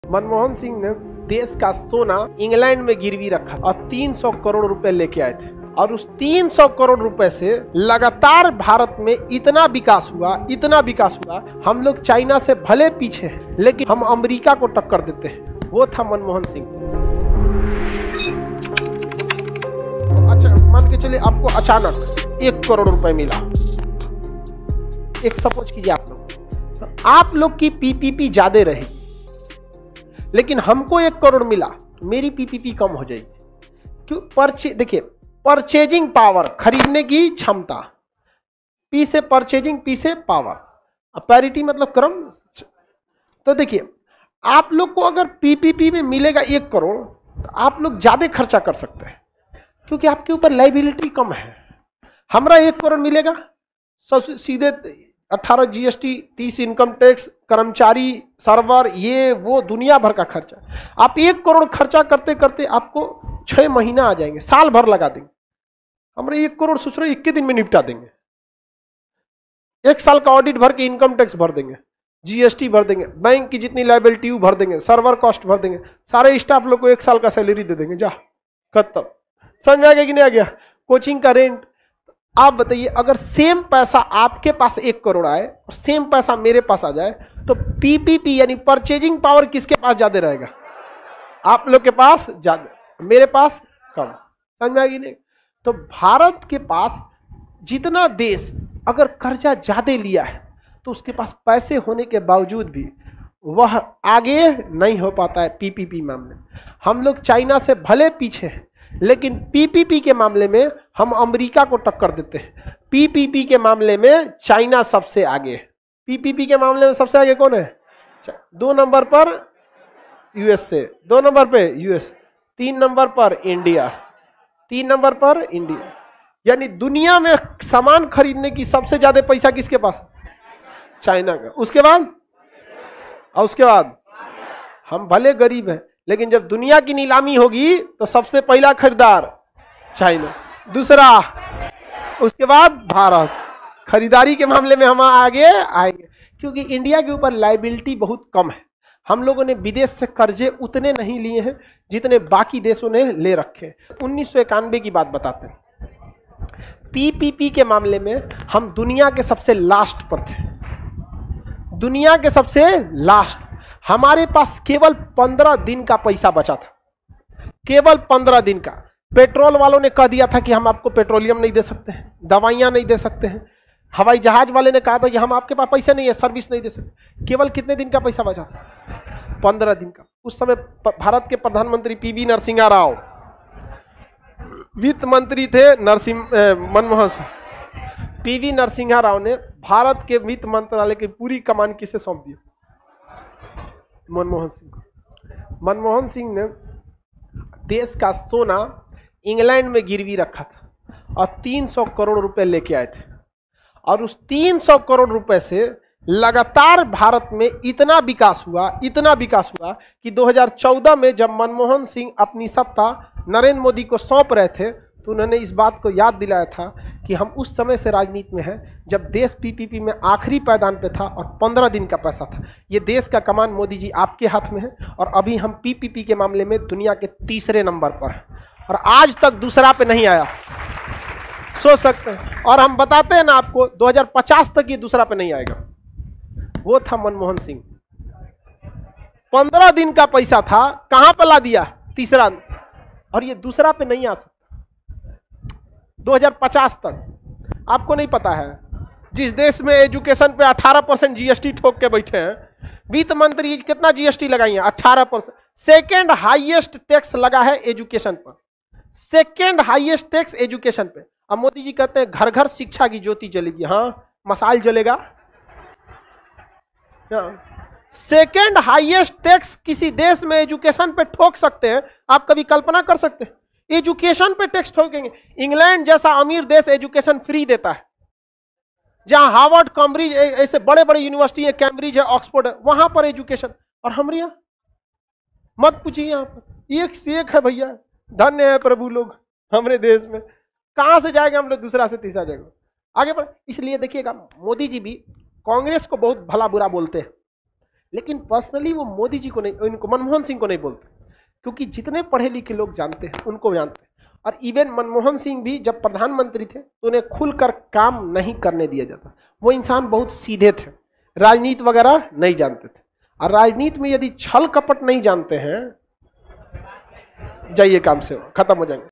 मनमोहन सिंह ने देश का सोना इंग्लैंड में गिरवी रखा और 300 करोड़ रुपए लेके आए थे और उस 300 करोड़ रुपए से लगातार भारत में इतना विकास हुआ। हम लोग चाइना से भले पीछे हैं लेकिन हम अमेरिका को टक्कर देते हैं। वो था मनमोहन सिंह। अच्छा मान के चलिए आपको अचानक 1 करोड़ रुपए मिला। एक सपोज कीजिए आप लोग की पीपीपी ज्यादा रहेगी लेकिन हमको 1 करोड़ मिला, मेरी पीपीपी कम हो जाएगी। क्यों? देखिए परचेजिंग पावर, खरीदने की क्षमता, पी से परचेजिंग, पी से पावर, पैरिटी मतलब क्रम। तो देखिए आप लोग को अगर पीपीपी में मिलेगा 1 करोड़ तो आप लोग ज्यादा खर्चा कर सकते हैं क्योंकि आपके ऊपर लाइबिलिटी कम है। हमारा 1 करोड़ मिलेगा, सीधे 18 जीएसटी, 30 इनकम टैक्स, कर्मचारी, सर्वर, ये वो दुनिया भर का खर्चा। आप 1 करोड़ खर्चा करते करते आपको 6 महीना आ जाएंगे, साल भर लगा देंगे। हमारे 1 करोड़ सोच रहे 21 दिन में निपटा देंगे। 1 साल का ऑडिट भर के इनकम टैक्स भर देंगे, जीएसटी भर देंगे, बैंक की जितनी लाइबिलिटी भर देंगे, सर्वर कॉस्ट भर देंगे, सारे स्टाफ लोग को 1 साल का सैलरी दे देंगे। जा खत्म। समझ में आ गया कि नहीं आ गया? कोचिंग का रेंट। आप बताइए अगर सेम पैसा आपके पास 1 करोड़ आए और सेम पैसा मेरे पास आ जाए तो पीपीपी यानी परचेजिंग पावर किसके पास ज्यादा रहेगा? आप लोग के पास ज्यादा, मेरे पास कम। समझ में आ गई नहीं? तो भारत के पास जितना देश अगर कर्जा ज्यादा लिया है तो उसके पास पैसे होने के बावजूद भी वह आगे नहीं हो पाता है पीपीपी मामले में। हम लोग चाइना से भले पीछे हैं लेकिन पीपीपी के मामले में हम अमेरिका को टक्कर देते हैं। पीपीपी के मामले में चाइना सबसे आगे है। पीपीपी के मामले में सबसे आगे कौन है? 2 नंबर पर यूएसए, 2 नंबर पे यूएस, 3 नंबर पर इंडिया, 3 नंबर पर इंडिया। यानी दुनिया में सामान खरीदने की सबसे ज्यादा पैसा किसके पास? चाइना का। उसके बाद और उसके बाद हम भले गरीब हैं लेकिन जब दुनिया की नीलामी होगी तो सबसे पहला खरीदार चाइना, दूसरा उसके बाद भारत। खरीदारी के मामले में हम आगे आएंगे क्योंकि इंडिया के ऊपर लाइबिलिटी बहुत कम है। हम लोगों ने विदेश से कर्जे उतने नहीं लिए हैं जितने बाकी देशों ने ले रखे। 1991 की बात बताते हैं। पीपीपी के मामले में हम दुनिया के सबसे लास्ट पर थे, दुनिया के सबसे लास्ट। हमारे पास केवल 15 दिन का पैसा बचा था, केवल 15 दिन का। पेट्रोल वालों ने कह दिया था कि हम आपको पेट्रोलियम नहीं दे सकते हैं, दवाइयां नहीं दे सकते हैं। हवाई जहाज वाले ने कहा था कि हम आपके पास पैसे नहीं है, सर्विस नहीं दे सकते। केवल कितने दिन का पैसा बचा था? 15 दिन का। उस समय भारत के प्रधानमंत्री पीवी नरसिम्हा राव, वित्त मंत्री थे मनमोहन सिंह। पीवी नरसिम्हा राव ने भारत के वित्त मंत्रालय की पूरी कमान किसे सौंप दी? मनमोहन सिंह। मनमोहन सिंह ने देश का सोना इंग्लैंड में गिरवी रखा था और 300 करोड़ रुपए लेके आए थे और उस 300 करोड़ रुपए से लगातार भारत में इतना विकास हुआ कि 2014 में जब मनमोहन सिंह अपनी सत्ता नरेंद्र मोदी को सौंप रहे थे तो उन्होंने इस बात को याद दिलाया था कि हम उस समय से राजनीति में हैं जब देश पीपीपी में आखिरी पायदान पे था और 15 दिन का पैसा था। ये देश का कमान मोदी जी आपके हाथ में है और अभी हम पीपीपी के मामले में दुनिया के 3रे नंबर पर हैं और आज तक दूसरा पे नहीं आया। सोच सकते हैं। और हम बताते हैं ना आपको 2050 तक ये दूसरा पे नहीं आएगा। वो था मनमोहन सिंह। 15 दिन का पैसा था, कहां पर ला दिया? 3रा, और ये दूसरा पे नहीं आ सकता 2050 तक। आपको नहीं पता है जिस देश में एजुकेशन पे 18% जीएसटी ठोक के बैठे हैं, वित्त मंत्री कितना जीएसटी लगाई है? 18%। सेकेंड हाईएस्ट टैक्स लगा है एजुकेशन पर, सेकेंड हाईएस्ट टैक्स एजुकेशन पे। अब मोदी जी कहते हैं घर घर शिक्षा की ज्योति जलेगी। हाँ, मसाल जलेगा। सेकेंड हाईएस्ट टैक्स किसी देश में एजुकेशन पे ठोक सकते हैं? आप कभी कल्पना कर सकते हैं? एजुकेशन पे टैक्स ठोकेंगे। इंग्लैंड जैसा अमीर देश एजुकेशन फ्री देता है, जहां हार्वर्ड, कैम्ब्रिज, ऐसे बड़े बड़े यूनिवर्सिटी है, कैम्ब्रिज है, ऑक्सफोर्ड है, वहां पर एजुकेशन। और हमारे यहां मत पूछिए, यहां पर एक से एक है भैया। धन्य है प्रभु लोग हमारे देश में। कहां से जाएगा हम लोग दूसरा से तीसरा जगह आगे बढ़। इसलिए देखिएगा मोदी जी भी कांग्रेस को बहुत भला बुरा बोलते हैं लेकिन पर्सनली वो मोदी जी को नहीं, इनको मनमोहन सिंह को नहीं बोलते, क्योंकि जितने पढ़े लिखे लोग जानते हैं उनको जानते हैं। और इवन मनमोहन सिंह भी जब प्रधानमंत्री थे तो उन्हें खुलकर काम नहीं करने दिया जाता। वो इंसान बहुत सीधे थे, राजनीति वगैरह नहीं जानते थे। और राजनीति में यदि छल कपट नहीं जानते हैं, जाइए काम से, खत्म हो जाएंगे।